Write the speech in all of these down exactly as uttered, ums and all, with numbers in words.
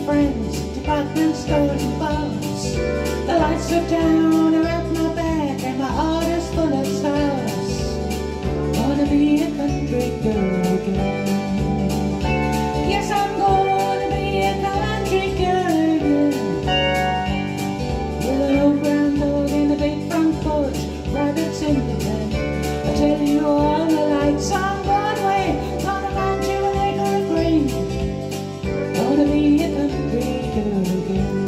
friends, department stores and bars. The lights of town are at my back and my heart is full of stars. Wanna be a country girl again. Yes, I'm gonna be a country girl again. With an old brown dog and a big front porch, rabbits in the den. I tell you all the lights on Broadway, gonna land you an acre of green. Gonna be a country girl again.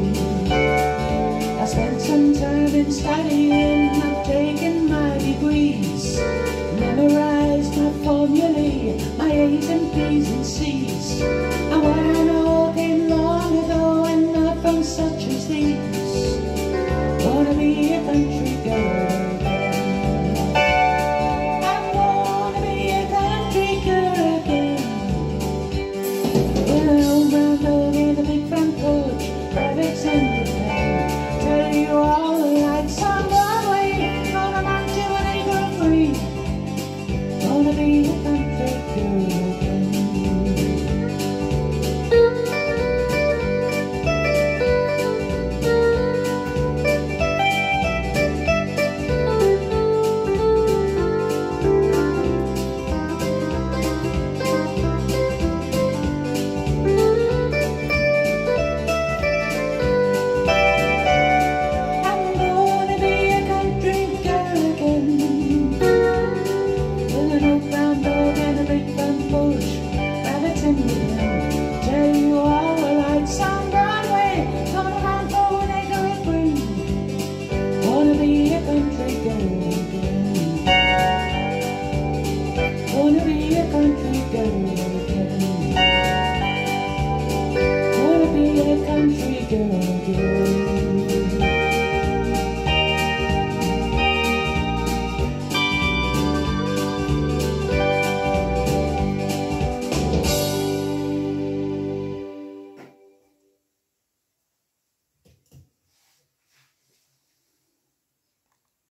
I spent some time in studying, I've taken my degrees, memorized my formulae, my A's and B's and C's. And what I know came long ago and not from such